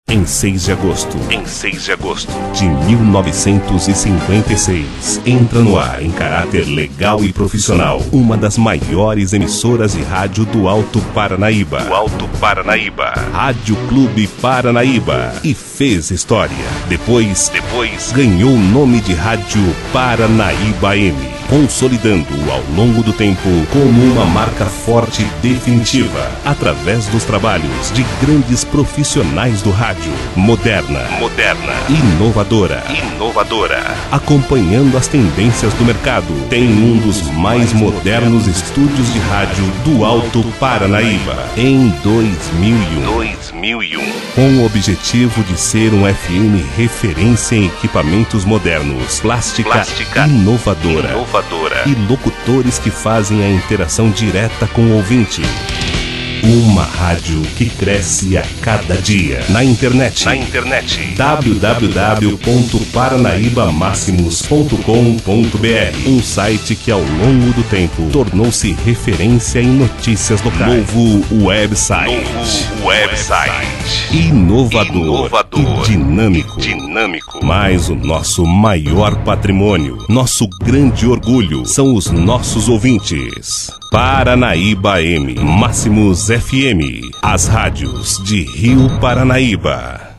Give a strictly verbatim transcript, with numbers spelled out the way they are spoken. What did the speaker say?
Em seis de agosto, em seis de agosto de mil novecentos e cinquenta e seis, entra no ar em caráter legal e profissional uma das maiores emissoras de rádio do Alto Paranaíba. do Alto Paranaíba. Rádio Clube Paranaíba. E fez história. Depois, Depois, ganhou o nome de Rádio Paranaíba M, consolidando-o ao longo do tempo como uma marca forte e definitiva, através dos trabalhos de grandes profissionais do rádio. Moderna, moderna, inovadora, inovadora, acompanhando as tendências do mercado. Tem um dos mais modernos estúdios de rádio do Alto Paranaíba em dois mil e um. dois mil e um. Com o objetivo de ser um F M referência em equipamentos modernos, plástica, Plástica inovadora, inovadora. e locutores que fazem a interação direta com o ouvinte. Uma rádio que cresce a cada dia. Na internet. Na internet. w w w ponto paranaíba máximos ponto com ponto b r. Um site que ao longo do tempo tornou-se referência em notícias locais. Novo website. Novo website. Inovador, Inovador e dinâmico. Dinâmico. Mas o nosso maior patrimônio, nosso grande orgulho, são os nossos ouvintes. Paranaíba M, Máximos F M, as rádios de Rio Paranaíba.